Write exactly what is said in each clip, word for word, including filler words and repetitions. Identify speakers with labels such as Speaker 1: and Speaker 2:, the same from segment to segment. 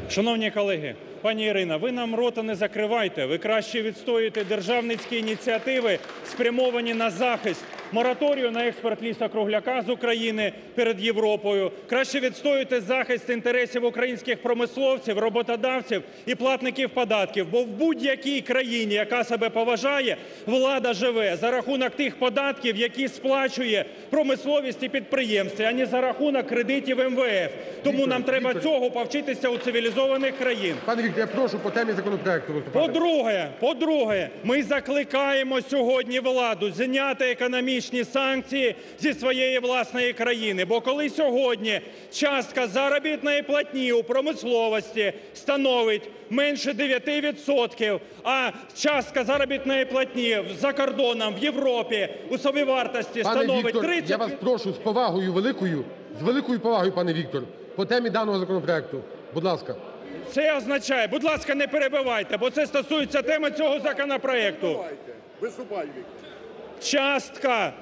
Speaker 1: Шановні колеги, пані Ірино, ви нам рота не закривайте, ви краще відстоюєте державницькі ініціативи, спрямовані на захист мораторію на експорт лісу-кругляка з України перед Європою, краще відстоюйте захист інтересів українських промисловців, роботодавців і платників податків, бо в будь-якій країні, яка себе поважає, влада живе за рахунок тих податків, які сплачує промисловість і підприємці, а не за рахунок кредитів ем ве еф. Тому
Speaker 2: Віктор,
Speaker 1: нам треба
Speaker 2: Віктор.
Speaker 1: цього повчитися у цивілізованих країн.
Speaker 2: Пане Вікторе, я прошу по темі законопроекту виступати.
Speaker 1: По-друге, по-друге, ми закликаємо сьогодні владу зняти економічні санкції зі своєї власної країни. Бо коли сьогодні частка заробітної платні у промисловості становить менше дев'яти відсотків, а частка заробітної платні за кордоном в Європі у собівартості
Speaker 2: Пане
Speaker 1: становить
Speaker 2: Віктор,
Speaker 1: тридцять...
Speaker 2: я вас прошу з повагою великою, з великою повагою, пане Віктор, по темі даного законопроекту. Будь ласка.
Speaker 1: Це означає, будь ласка, не перебивайте, бо це стосується теми цього законопроекту.
Speaker 3: Виступай, Віктор.
Speaker 1: Частка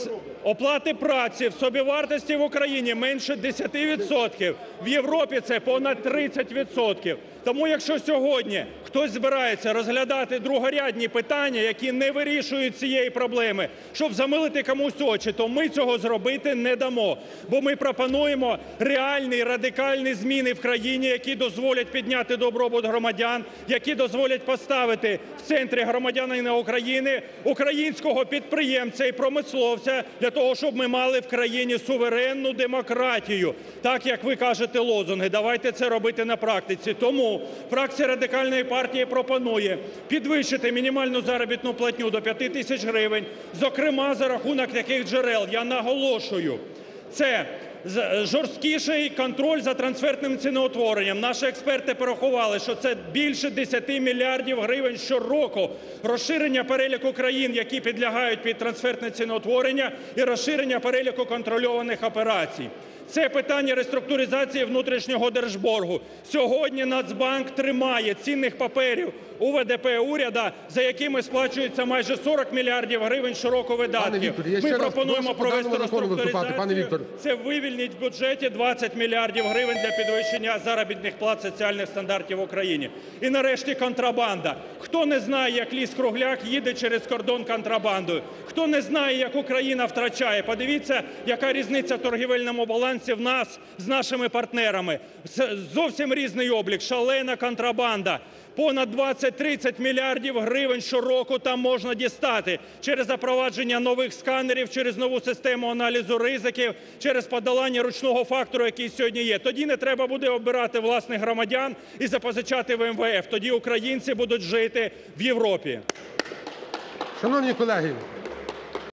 Speaker 1: оплати праці в собівартості в Україні менше десяти відсотків, в Європі це понад тридцять відсотків. Тому якщо сьогодні хтось збирається розглядати другорядні питання, які не вирішують цієї проблеми, щоб замилити комусь очі, то ми цього зробити не дамо. Бо ми пропонуємо реальні радикальні зміни в країні, які дозволять підняти добробут громадян, які дозволять поставити в центрі громадянина України українського підприємця і промисловця для того, щоб ми мали в країні суверенну демократію. Так, як ви кажете лозунги, давайте це робити на практиці. Тому фракція Радикальної партії пропонує підвищити мінімальну заробітну платню до п'яти тисяч гривень, зокрема за рахунок таких джерел. Я наголошую, це жорсткіший контроль за трансфертним ціноутворенням. Наші експерти порахували, що це більше десяти мільярдів гривень щороку. Розширення переліку країн, які підлягають під трансфертне ціноутворення, і розширення переліку контрольованих операцій. Це питання реструктуризації внутрішнього держборгу. Сьогодні Нацбанк тримає цінних паперів у ве де пе уряду, за якими сплачується майже сорок мільярдів гривень щороку видатків.
Speaker 2: Віктор, я ще
Speaker 1: Ми
Speaker 2: раз
Speaker 1: пропонуємо
Speaker 2: прошу по даному
Speaker 1: провести
Speaker 2: закону виступати. Пане
Speaker 1: реструктуризацію.
Speaker 2: Віктор.
Speaker 1: Це вивільнить в бюджеті двадцять мільярдів гривень для підвищення заробітних плат, соціальних стандартів в Україні. І нарешті контрабанда. Хто не знає, як ліс-кругляк їде через кордон контрабандою? Хто не знає, як Україна втрачає? Подивіться, яка різниця в торгівельному балансі в нас з нашими партнерами. Зовсім різний облік, шалена контрабанда. Понад двадцять-тридцять мільярдів гривень щороку там можна дістати через запровадження нових сканерів, через нову систему аналізу ризиків, через подолання ручного фактору, який сьогодні є. Тоді не треба буде обирати власних громадян і запозичати в ем ве еф. Тоді українці будуть жити в Європі.
Speaker 2: Шановні колеги,